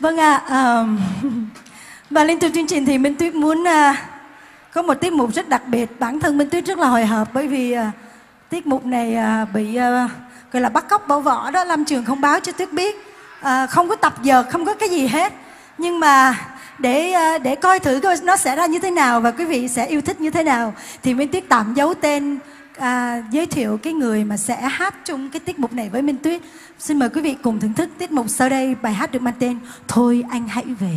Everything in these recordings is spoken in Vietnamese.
Vâng ạ, và liên tục chương trình thì Minh Tuyết muốn có một tiết mục rất đặc biệt. Bản thân Minh Tuyết rất là hồi hộp bởi vì tiết mục này bị gọi là bắt cóc bỏ vỏ đó. Lâm Trường không báo cho Tuyết biết, không có tập dượt, không có cái gì hết. Nhưng mà để coi thử coi nó sẽ ra như thế nào và quý vị sẽ yêu thích như thế nào thì Minh Tuyết tạm giấu tên, giới thiệu cái người mà sẽ hát chung cái tiết mục này với Minh Tuyết. Xin mời quý vị cùng thưởng thức tiết mục sau đây. Bài hát được mang tên Thôi Anh Hãy Về.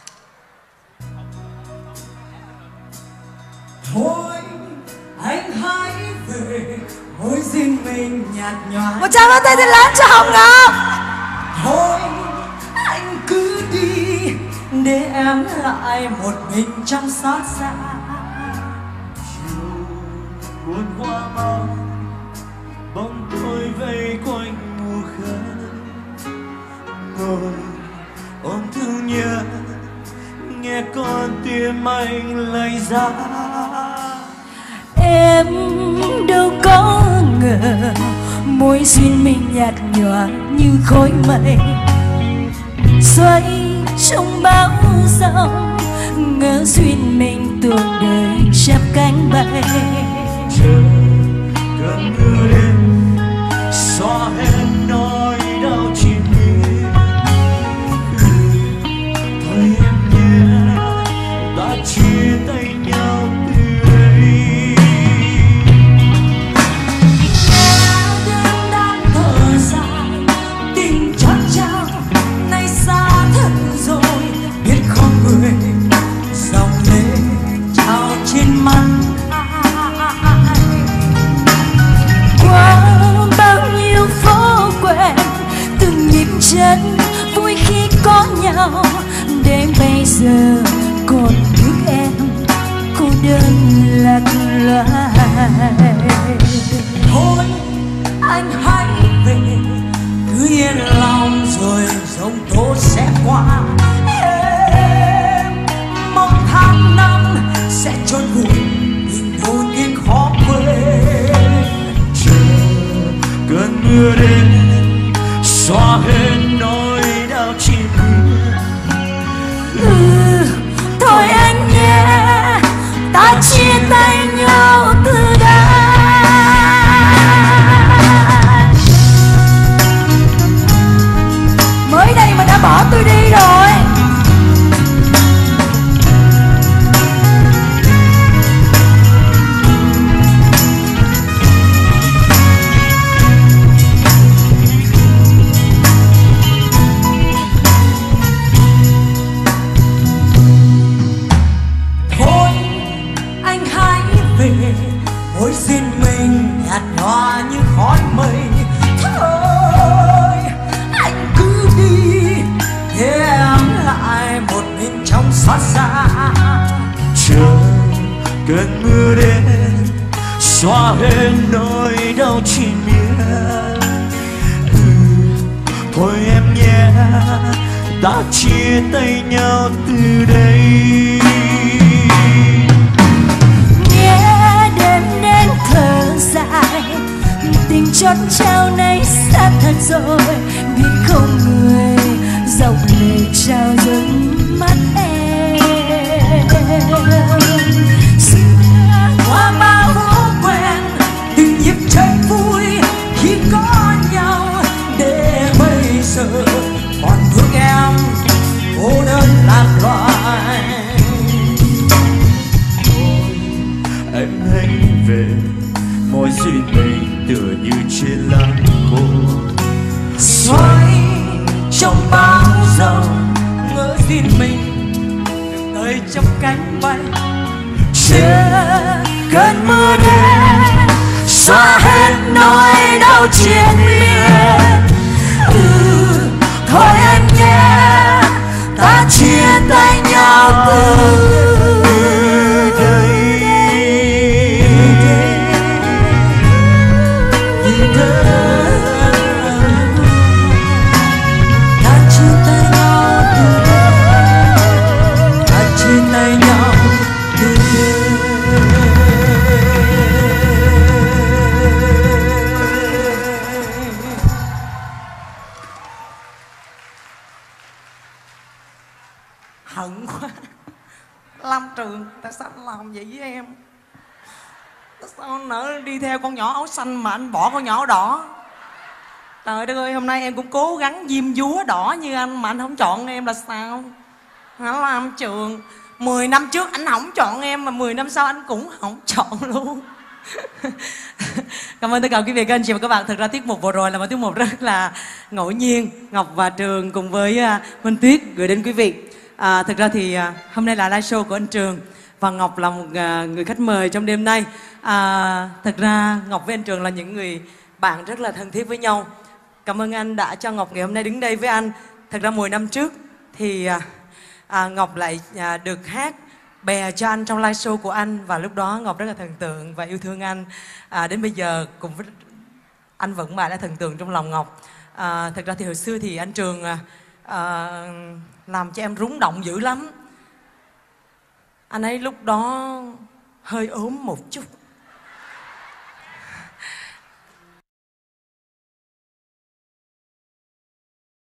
Thôi anh hãy về, môi riêng mình nhạt nhòa. Một tràng vỗ tay thật lớn cho Hồng Ngọc. Thôi anh cứ đi, để em lại một mình trong xót xa. Chiều buồn hoa màu, bóng tối vây quanh mù khơi. Ngồi ôm thương nhớ, nghe con tim anh lay ra. Em đâu có ngờ môi duyên mình nhạt nhòa như khói mây xoay trong bão giông, ngỡ duyên mình tuồng đời chắp cánh bay. Chờ cơn mưa đêm xóa hết nỗi đau triền miên. Thôi em nhé, ta chia tay nhau từ đây. Đêm đang thở dài, tình chót trao nay xa thật rồi. Biết không người dòng lệ trao trên mặt. Qua bao nhiêu phố quen, từng nhịp chân vui khi có nhau. Đến bây giờ còn bước em cô đơn lạc loài. Thôi anh hãy về, cứ yên lòng rồi giông tố sẽ qua. Em mong tháng năm sẽ trôi vụn, nhìn vô nhưng khó quên. Chờ cơn mưa đến xóa hết nỗi đau triền miên. Thôi anh nhé, ta chia tay nhau từ đây. Mới đây mà đã bỏ tôi đi rồi. Thôi anh hãy về, môi duyên mình nhạt nhòa như khói mây. Thôi anh cứ đi, để em lại một mình trong xót xa. Chờ cơn mưa đến xóa hết nỗi đau triền miên. Thôi em nhé, ta chia tay nhau từ đây. Nghe đêm đến thở dài, tình chót trao nay xa thật rồi. Biết không người dòng lệ trao dâng mắt em. Qua bao phố quen, từng nhịp chân vui khi có nhau. Để bây giờ còn thương em cô đơn lạc loài. Em hãy về, môi duyên mình tựa như trên lá khô. Xoay trong bão giông, ngỡ duyên mình từng đời trong cánh bay. Chờ cơn mưa đến xóa hết nỗi đau triền miên. Thôi anh nhé, ta chia tay nhau từ đây. Ta chia tay nhau từ đây, ta chia tay nhau từ đây. làm vậy với em? Sao anh nỡ đi theo con nhỏ áo xanh mà anh bỏ con nhỏ áo đỏ? Trời đất ơi, hôm nay em cũng cố gắng diêm dúa đỏ như anh mà anh không chọn em là sao? Anh làm trường 10 năm trước anh không chọn em mà 10 năm sau anh cũng không chọn luôn. Cảm ơn tất cả quý vị, các anh chị và các bạn. Thật ra tiết mục vừa rồi là một tiết mục rất là ngẫu nhiên, Ngọc và Trường cùng với Minh Tuyết gửi đến quý vị. Thật ra thì hôm nay là live show của anh Trường và Ngọc là một người khách mời trong đêm nay. Thật ra Ngọc với anh Trường là những người bạn rất là thân thiết với nhau. Cảm ơn anh đã cho Ngọc ngày hôm nay đứng đây với anh. Thật ra 10 năm trước thì Ngọc lại được hát bè cho anh trong live show của anh. Và lúc đó Ngọc rất là thần tượng và yêu thương anh. Đến bây giờ cùng với anh vẫn mãi là thần tượng trong lòng Ngọc. Thật ra thì hồi xưa thì anh Trường làm cho em rúng động dữ lắm. Anh ấy lúc đó hơi ốm một chút.